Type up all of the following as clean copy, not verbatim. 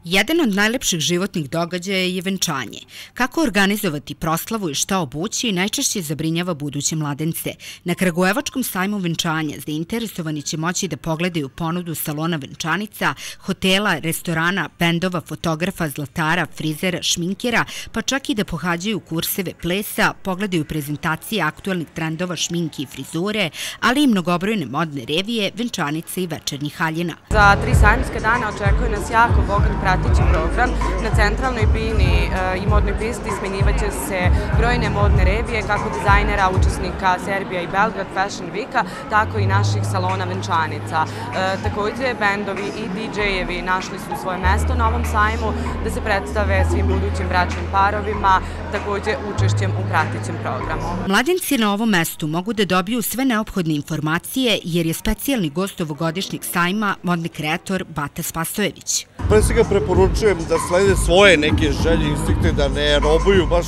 Jedan od najlepših životnih događaja je venčanje. Kako organizovati proslavu i šta obući najčešće zabrinjava buduće mladence. Na Kragujevačkom sajmu venčanja zainteresovani će moći da pogledaju ponudu salona venčanica, hotela, restorana, bendova, fotografa, zlatara, frizera, šminkera, pa čak i da pohađaju kurseve plesa, pogledaju prezentacije aktualnih trendova šminke i frizure, ali i mnogobrojne modne revije, venčanica i večernjih haljina. Za 3 sajmske dana očekuje nas jako bogat prateći program. Na centralnoj bini i modnoj pisti smenjivaće se brojne modne revije, kako dizajnera, učesnika Serbia i Belgrad Fashion Weeka, tako i naših salona venčanica. Takođe, bendovi i DJ-evi našli su svoje mesto na ovom sajmu da se predstave svim budućim bračnim parovima, takođe učešćem u pratećem programu. Mladenci na ovom mestu mogu da dobiju sve neophodne informacije jer je specijalni gost ovogodišnjeg sajma modni kreator Bata Spasojević. Pre svega preporučujem da slede svoje neke želje, instinkte, da ne robuju baš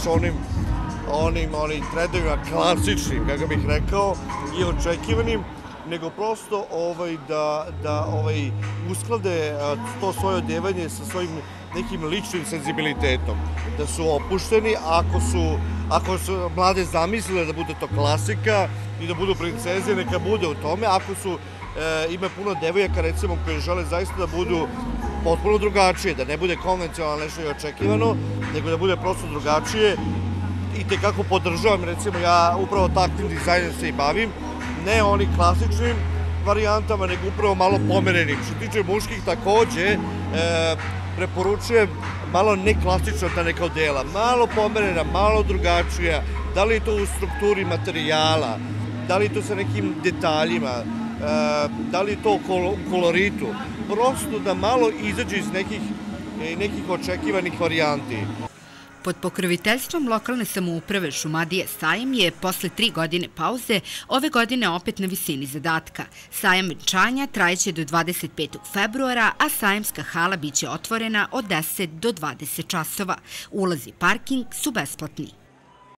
onim trendovima klasičnim, kako bih rekao, i očekivanim, nego prosto da usklade to svoje odevanje sa svojim nekim ličnim senzibilitetom. Da su opušteni, ako su mlade zamislile da bude to klasika i da budu princeze, neka bude u tome. Ako ima puno devojaka, recimo, koje žele zaista da budu potpuno drugačije, da ne bude konvencionalno nešto i očekivano, nego da bude prosto drugačije. I tekako podržavam, recimo, ja upravo takvim dizajnom se i bavim, ne onih klasičnim varijantama, nego upravo malo pomerenim. Što tiče muških, takođe, preporučujem malo neklasična ta neka odela, malo pomerena, malo drugačija, da li je to u strukturi materijala, da li je to sa nekim detaljima, da li je to u koloritu, prosto da malo izađe iz nekih očekivanih varijanti. Pod pokroviteljstvom lokalne samouprave Šumadije sajam je posle 3 godine pauze ove godine opet na visini zadatka. Sajam venčanja trajeće do 25. februara, a sajamska hala biće otvorena od 10 do 20 časova. Ulaz i parking su besplatni.